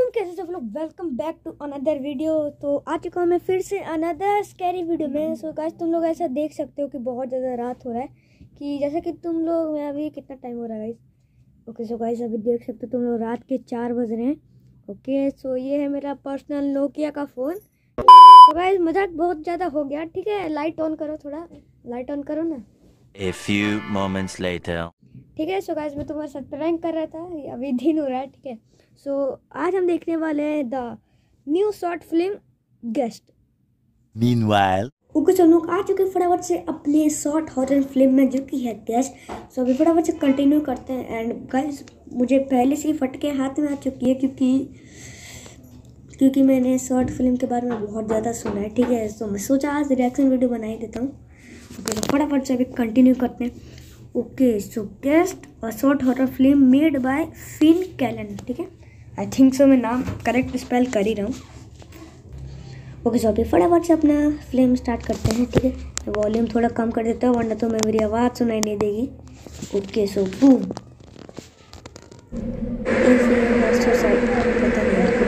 कैसे सब लोग, welcome back to another video. तो आ चुका हूँ मैं फिर से अनदर स्कैरी वीडियो में। सो गाइस, तुम लोग ऐसा देख सकते हो कि बहुत ज़्यादा रात हो रहा है, कि जैसे कि तुम लोग मैं अभी कितना टाइम हो रहा है गाइस। ओके सो गाइस, अभी देख सकते हो तुम लोग रात के 4 बज रहे हैं। ओके सो ये है मेरा पर्सनल नोकिया का फ़ोन। तो गाइस मजाक बहुत ज़्यादा हो गया, ठीक है। लाइट ऑन करो, थोड़ा लाइट ऑन करो ना। A few moments later. ठीक है। सो गाइस मैं तुम्हारे साथ प्रैंक कर रहा था, अभी दिन हो रहा है, ठीक है। सो आज हम देखने वाले हैं the new short film Guest. Meanwhile, okay so हम लोग आ चुके हैं फटाफट से अपने शॉर्ट हॉरर फिल्म में, जो कि है गेस्ट। सो अभी फटाफट से कंटिन्यू करते हैं। एंड गाइस मुझे पहले से ही फटके हाथ में आ चुकी है, क्योंकि मैंने शॉर्ट फिल्म के बारे में बहुत ज़्यादा सुना है, ठीक है। तो मैं सोचा आज रिएक्शन वीडियो बना ही देता हूँ। ओके तो फटाफट से अभी कंटिन्यू करते हैं। Okay so Guest a short horror film made by Finn Callan, ठीक है। आई थिंक सो मैं नाम करेक्ट स्पेल कर ही रहा हूँ। ओके सो अभी फटाफट से अपना फिल्म स्टार्ट करते हैं, ठीक है। वॉल्यूम थोड़ा कम कर देता हूँ, वरना तो मैं मेरी आवाज़ सुनाई नहीं देगी। Okay so boom. पता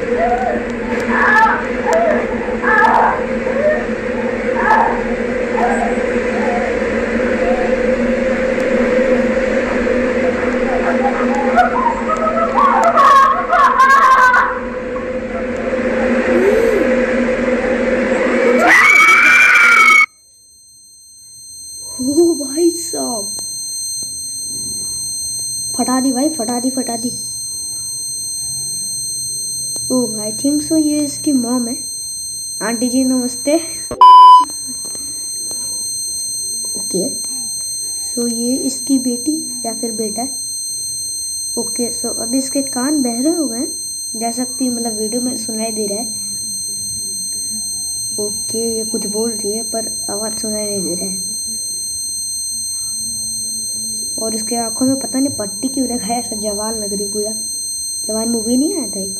नहीं। ओ भाई साहब, फटा दी भाई, फटा दी। ओह आई थिंक सो ये इसकी मॉम है। आंटी जी नमस्ते। ओके सो ये इसकी बेटी या फिर बेटा है। ओके सो अभी इसके कान बहरे हो गए हैं, जैसा कि मतलब वीडियो में सुनाई दे रहा है। ओके ये कुछ बोल रही है पर आवाज़ सुनाई नहीं दे रहा है। और इसके आंखों में पता नहीं पट्टी क्यों रखा है, ऐसा जवान लग रही पूरा। जवान मूवी नहीं आया था एक।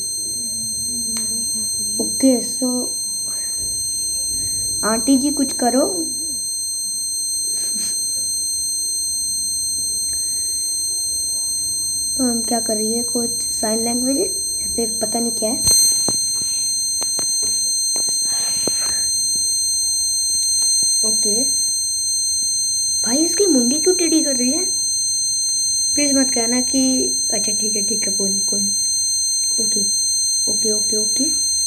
ओके सो आंटी जी कुछ करो। क्या कर रही है, कुछ साइन लैंग्वेज है या फिर पता नहीं क्या है। ओके भाई इसकी मुंडी क्यों टेढ़ी कर रही है। प्लीज़ मत कहना कि अच्छा ठीक है कोई नहीं। ओके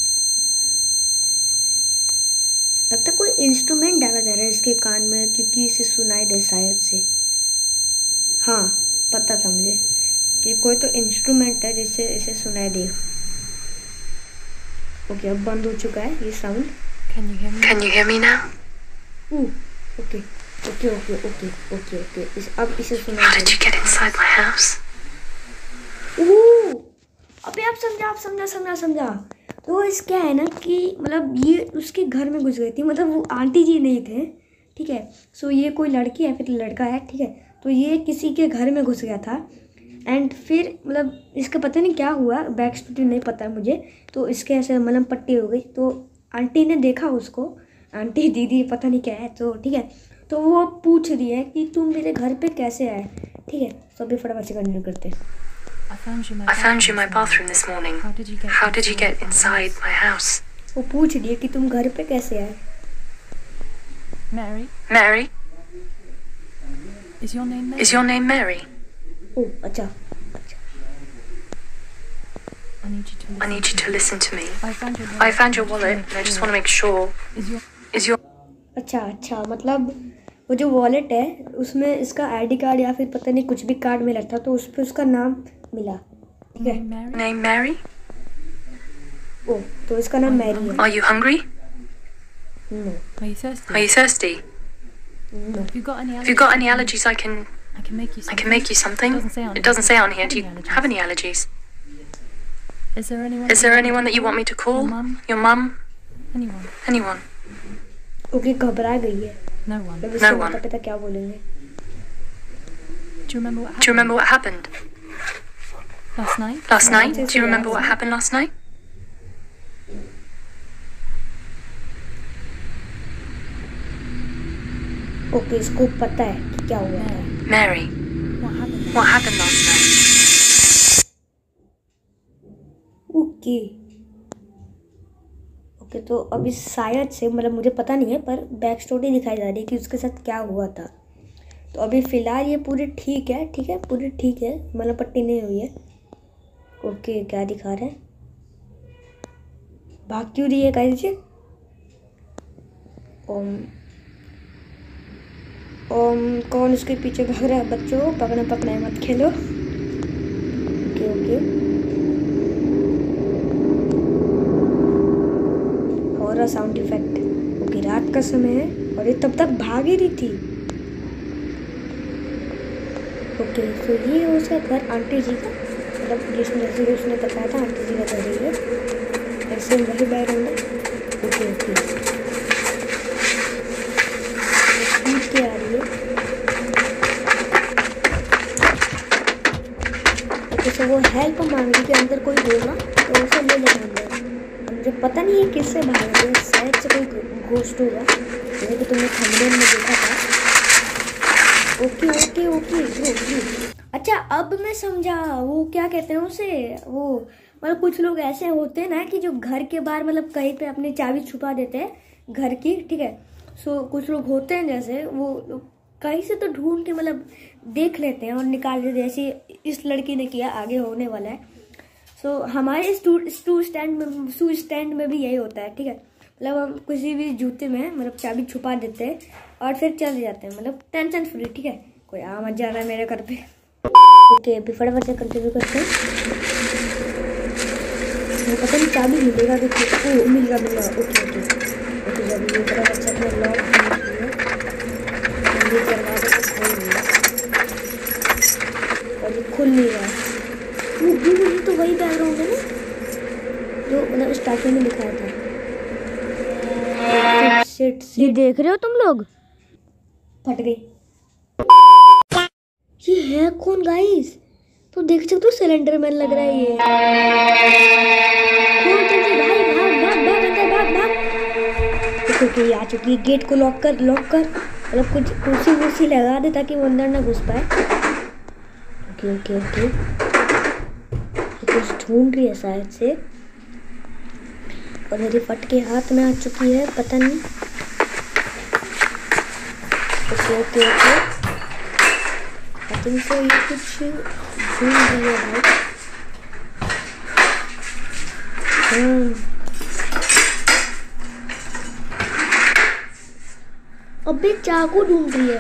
लगता है कोई इंस्ट्रूमेंट डाला जा रहा है इसके कान में, क्योंकि इसे सुनाई दे शायद से। हाँ पता था मुझे, ये कोई तो इंस्ट्रूमेंट है जिससे इसे सुनाई दे। ओके अब बंद हो चुका है ये sound. Can you hear me now? Okay अब इसे सुनाई How did you get inside my house? अबे आप समझा। तो इस क्या है ना कि मतलब ये उसके घर में घुस गई थी, मतलब वो आंटी जी नहीं थे, ठीक है। सो ये कोई लड़की है फिर लड़का है, ठीक है। तो ये किसी के घर में घुस गया था। एंड फिर मतलब इसका पता नहीं क्या हुआ, बैक स्टोरी नहीं पता मुझे। तो इसके ऐसे मलहम पट्टी हो गई, तो आंटी ने देखा उसको, आंटी दीदी पता नहीं क्या है, तो ठीक है। तो वो पूछ रही है कि तुम मेरे घर पे कैसे आए, ठीक है। तो अभी फटाफट से कंटिन्यू करते हैं। I found you in my bathroom this morning. How did you get inside my house? वो पूछ रही है कि तुम घर पे कैसे आए। Mary? Is your name Mary? Is your name Mary? ओह अच्छा। I need you to listen to me. I found your wallet. And I just want to make sure. Is your अच्छा मतलब वो जो वॉलेट है उसमें इसका आईडी कार्ड या फिर पता नहीं कुछ भी कार्ड मिला था, तो उस पर उसका नाम मिला, ठीक है। name Mary? ओह तो इसका नाम मैरी है। Are you hungry? No. Are you thirsty? Are you thirsty? No. Have you got any Have you got any allergies? I can I can make you something. It doesn't say on here. Do you have any allergies? Is there anyone that you want me to call? Your mum? Your mum? Anyone? Okay घबरा गई है। No one. अब No इसके one. माता पिता क्या बोलेंगे। Do you remember what Do happened you remember what happened last night? last night? Yes, Do you remember yes. what happened last night? Okay इसको पता है कि क्या हुआ था। Mary, What happened? what happened last night? Okay okay, तो अभी शायद से मतलब मुझे पता नहीं है पर बैक स्टोरी दिखाई जा रही है कि उसके साथ क्या हुआ था। तो अभी फ़िलहाल ये पूरी ठीक है, ठीक है, पूरी ठीक है, मतलब पट्टी नहीं हुई है। ओके, क्या दिखा रहे हैं? भाग क्यों रही है गाइस? ओम ओम, कौन उसके पीछे भाग रहा है? बच्चों पकड़े पकड़े मत खेलो। Okay okay, horror sound effect. Okay, रात का समय है और ये तब तक भाग ही रही थी। ओके, तो ये है उसका घर, आंटी जी का, मतलब जिसने जैसे उसने बताया था आंटी जी का घर ही है। ऐसे वही बैकग्राउंड है। ओके ओके, कूद के आ रही है। ओके, तो वो हेल्प मांग रही कि अंदर कोई होगा तो उसे ले लेना अंदर। मुझे पता नहीं है किससे भाग रही है, शायद से कोई घोस्ट होगा, जैसे कि तुमने थंबनेल में देखा था। ओके ओके ओके ओके, अच्छा अब मैं समझा वो क्या कहते हैं उसे, वो मतलब कुछ लोग ऐसे होते हैं ना कि जो घर के बाहर मतलब कहीं पे अपनी चाबी छुपा देते हैं घर की, ठीक है। सो कुछ लोग होते हैं जैसे वो कहीं से तो ढूंढ के मतलब देख लेते हैं और निकाल देते हैं, जैसे इस लड़की ने किया, आगे होने वाला है। सो हमारे शू स्टैंड में भी यही होता है, ठीक है। मतलब हम किसी भी जूते में मतलब चाबी छुपा देते हैं और फिर चले जाते हैं, मतलब टेंशन फ्री, ठीक है। कोई आ मत जा रहा है मेरे घर पे। ओके, अभी फटाफट से कंटिन्यू करते हैं। मुझे पता नहीं चाबी मिलेगा कि ओ मिल गया। ओके ओके ओके, जब ये फटाफट से अपने लॉक ये दरवाजे को खोल दिया और ये खुल नहीं रहा। वो तो वही बैकग्राउंड है ना जो मतलब स्टार्टिंग में दिखाया था। ये देख रहे हो तुम लोग? फट गई। ये है कौन गाइस? तो देख सकते हो सिलेंडर मैन लग रहा है ये। खोल जल्दी भाई, भाग भाग भाग अंदर भाग भाग। ओके, आ चुकी है। गेट को लॉक कर मतलब कुछ कुर्सी लगा दे ताकि वो अंदर ना घुस पाए। ओके ओके ओके, कुछ ढूंढ रही है शायद से और मेरी फट के हाथ में आ चुकी है, पता नहीं। Okay okay okay, I think so ये कुछ ढूंढ रही है भाई। अबे चाकू ढूंढ रही है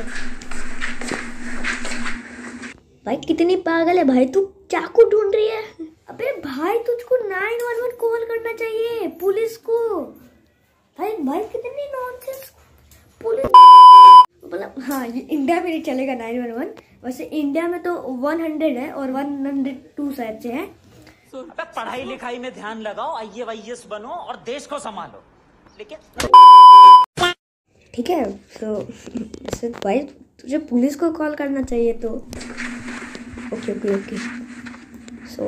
भाई, कितनी पागल है भाई तू, चाकू ढूंढ रही है। अबे भाई तुझको 911 कॉल करना चाहिए, पुलिस को। भाई कितनी नॉनसेंस पुलिस, मतलब हाँ ये इंडिया में नहीं चलेगा 911, वैसे इंडिया में तो 100 है और 102 शायद से है। पढ़ाई लिखाई में ध्यान लगाओ, IAS बनो और देश को संभालो। लेकिन ठीक है, तो भाई तुझे पुलिस को कॉल करना चाहिए तो। Okay okay okay, so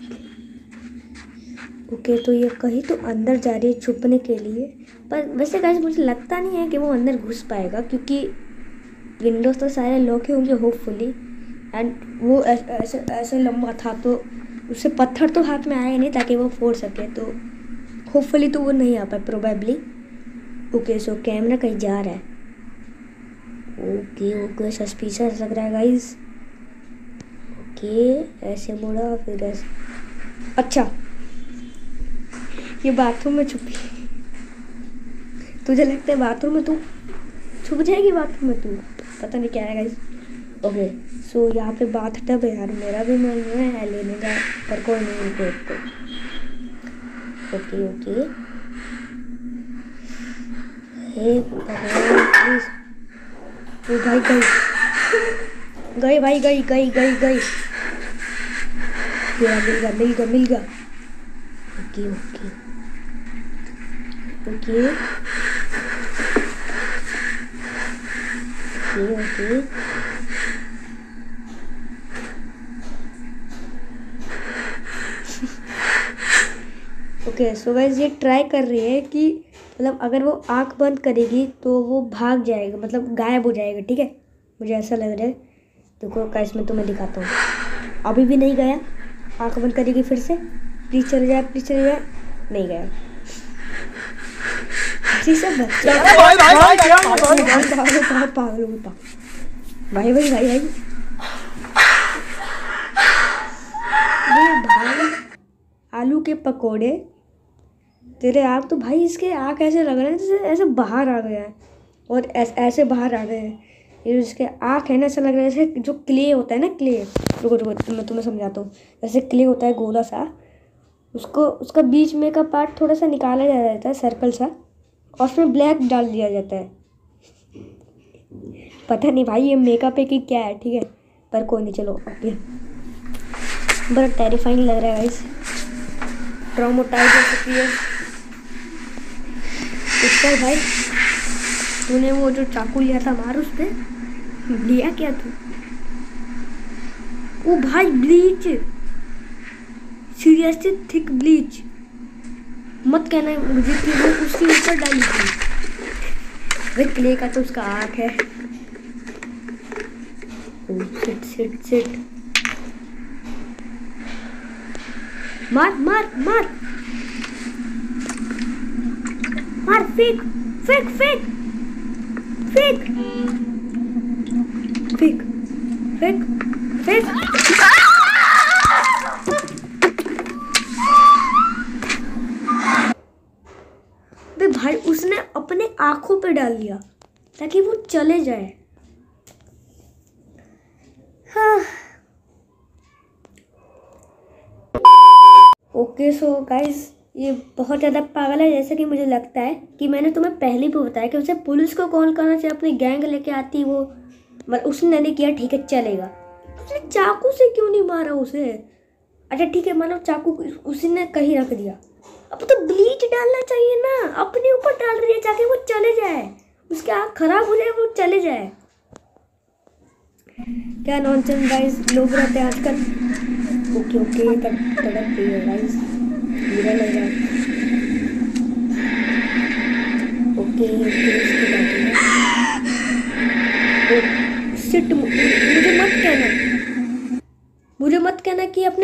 okay, तो ये कहीं तो अंदर जा रही है छुपने के लिए, पर वैसे गाइस मुझे लगता नहीं है कि वो अंदर घुस पाएगा क्योंकि विंडोज तो सारे लॉक ही होंगे होपफुली। एंड वो ऐसे लंबा था तो उससे पत्थर तो हाथ में आया नहीं ताकि वो फोड़ सके, तो होपफुली तो वो नहीं आ पाए प्रोबेबली। ओके, सो कैमरा कहीं जा रहा है। ओके ओके, सस्पिशियस लग रहा है गाइस। ओके, ऐसे मुड़ा फिर ऐसे, अच्छा ये बाथरूम में छुपी। तुझे लगता है बाथरूम में तू छुप जाएगी? बाथरूम में तू पता नहीं क्या है गाइस। ओके, सो यहाँ पे बाथ टब है यार, मेरा भी मन है लेने का पर कोई नहीं इनको। ओके ओके, हे भगवान प्लीज। ओ भाई गई भाई, गई। मिल गया। Okay okay okay okay, okay, so guys ये ट्राई कर रही है कि मतलब अगर वो आंख बंद करेगी तो वो भाग जाएगा, मतलब गायब हो जाएगा, ठीक है, मुझे ऐसा लग रहा है। देखो गाइस मैं तुम्हें दिखाता हूँ, अभी भी नहीं गया। आंख बंद करेगी फिर से, प्लीज चले जाए, नहीं गया। बाकी सब बच्चे बहुत पागल होता। भाई भाई भाई भाई भाई आलू के पकोड़े तेरे आँख तो भाई, इसके आँख ऐसे लग रहे हैं जैसे ऐसे बाहर आ गया है और ऐसे बाहर आ गए हैं। ये इसके आँख है ना, ऐसा लग रहा है जैसे जो क्ले होता है ना, क्ले, रुको रुको मैं तुम्हें समझाता हूँ। जैसे क्ले होता है गोला सा, उसको उसका बीच में का पार्ट थोड़ा सा निकाला जाता है, सर्कल सा, और उसमें ब्लैक डाल दिया जाता है। पता नहीं भाई ये मेकअप है कि क्या है, ठीक है, पर कोई नहीं, चलो ओके। बड़ा टेरिफाइंग लग रहा है गाइस, ट्रॉमाटाइज हो चुकी है। इसका भाई तूने वो जो चाकू लिया था मार उस पे, लिया क्या तू? ओ भाई ब्लीच, सीरियसली थिक ब्लीच, मत कहना मुझे कि वो उसके ऊपर डाली थी। भाई क्ले का तो उसका आँख है। सिट सिट सिट, मार मार मार मार, फेंक फेंक फेंक फेंक फेंक फेंक फेंक। भाई उसने अपने आंखों पे डाल दिया ताकि वो चले जाए। हाँ ओके सो गाइस, ये बहुत ज़्यादा पागल है, जैसे कि मुझे लगता है कि मैंने तुम्हें पहले भी बताया कि उसे पुलिस को कॉल करना चाहिए, अपनी गैंग लेके आती वो, मतलब उसने नहीं किया, ठीक है चलेगा। उसने चाकू से क्यों नहीं मारा उसे? अच्छा ठीक है, मानो चाकू उसी ने कहीं रख दिया, अब तो ब्लीच डालना चाहिए ना, अपने ऊपर डाल रही है ताकि वो चले जाए, उसकी आँख खराब हो जाए, वो चले जाए। क्या नॉनसेंस गाइस लोग रहते हैं आजकल। ओके ओके, तड़प रही है गाइस, बुरा लग रहा है। ओके ओके, इसकी बात है। सिट, मुझे मत कहना कि अपने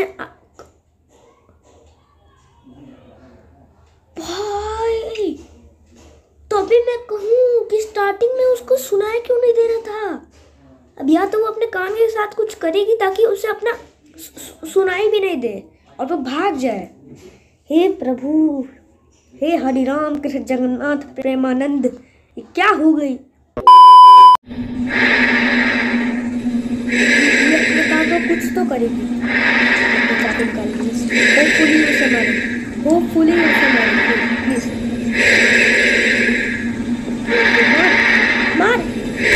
भाई, तो अभी मैं कहूँ कि स्टार्टिंग में उसको सुनाई क्यों नहीं दे रहा था? अब या तो वो अपने कान के साथ कुछ करेगी ताकि उसे अपना सुनाई भी नहीं दे और वो भाग जाए। हे प्रभु, हे हरिराम कृष्ण जगन्नाथ प्रेमानंद, ये क्या हो गई? ये तो कुछ तो करेगी, होपफुली उसे मारेगी, होपफुली उसे मारेगी, प्लीज मार।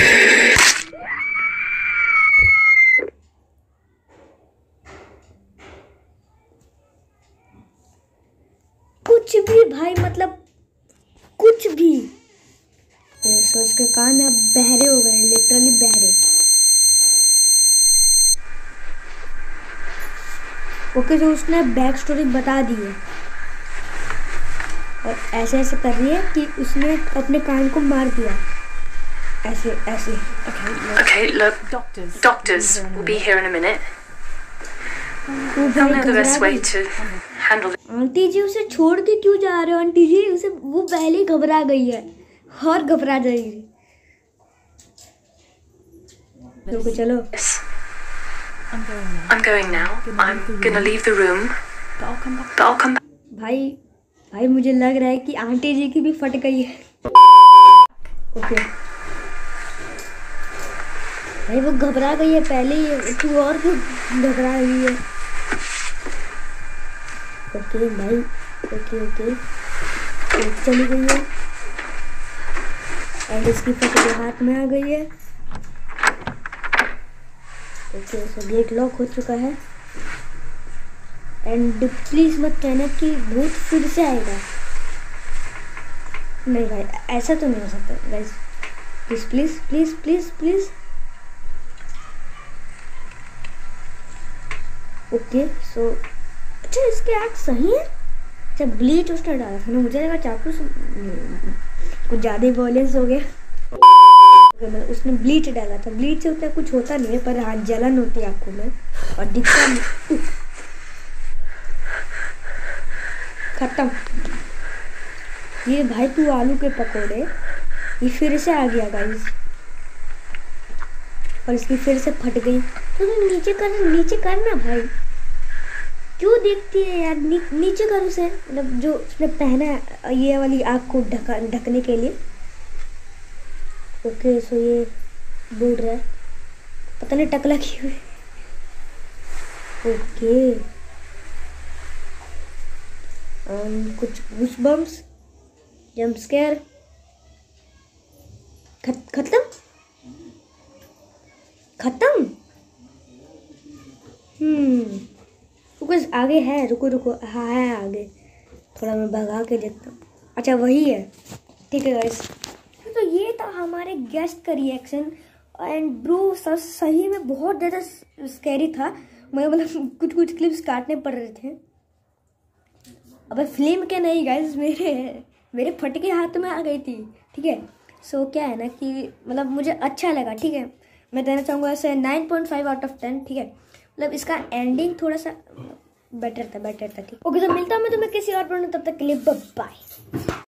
कुछ भी भाई, मतलब कुछ भी। सोच के कान अब बहरे हो गए, लिटरली बहरे। ओके, जो उसने बैक स्टोरी बता दी है और ऐसे ऐसे कर रही है कि उसने अपने कान को मार दिया, ऐसे ऐसे। Okay, look, doctors will be here in a minute. They'll know the best way to handle this. Aunty ji उसे छोड़ के क्यों जा रहे हो आंटी जी? उसे वो पहले ही घबरा गई है और घबरा जाएगी। तो चलो, I'm going now. I'm gonna leave the room, but I'll come back. भाई मुझे लग रहा है कि आंटी जी की भी फट गई है। ओके भाई, वो घबरा गई है पहले ही, तू और क्यों घबरा गई है? ओके भाई, ओके चली गई है एंड इसकी फोटो हाथ में आ गई है। ओके सो गेट लॉक हो चुका है एंड प्लीज मत कहना कि भूत फिर से आएगा। नहीं भाई, ऐसा तो नहीं हो सकता guys, please please please please please. Okay so अच्छा, इसके आँख सही है। अच्छा, ब्लीच उसने डाला था ना, मुझे लगा चाकू से कुछ ज़्यादा ही वॉयलेंस हो गया। उसने ब्लीच डाला था, ब्लीच से उतना कुछ होता नहीं है, पर हाँ जलन होती है आँखों में और दिखता नहीं। खत्म। ये भाई तू आलू के पकोड़े, ये फिर से आ गया गाइस, और इसकी फिर से फट गई। तो नीचे करना भाई, क्यों देखती है यार, नीचे कर उसे, मतलब जो उसने पहना है ये वाली आग को ढकने के लिए। ओके सो ये बोल रहा है, पता नहीं टकला क्यों है। ओके कुछ गूज़बम्प्स, जंप स्केयर, खत्म। रुको आगे है, रुको हाँ है आगे, थोड़ा मैं भगा के देखता हूँ। अच्छा वही है, ठीक है गाइस। तो ये था हमारे गेस्ट का रिएक्शन, एंड ब्रो सही में बहुत ज़्यादा स्कैरी था। मैं मतलब कुछ क्लिप्स काटने पड़ रहे थे। अबे फिल्म के नहीं गाइस, मेरे फटके हाथ में आ गई थी, ठीक है। सो क्या है ना कि मतलब मुझे अच्छा लगा, ठीक है। मैं देना चाहूँगा ऐसे 9.5 आउट ऑफ 10, ठीक है। मतलब इसका एंडिंग थोड़ा सा बेटर था, ठीक। ओके तो मिलता हूँ मैं तुम्हें किसी और पर, तब तक के लिए बाय।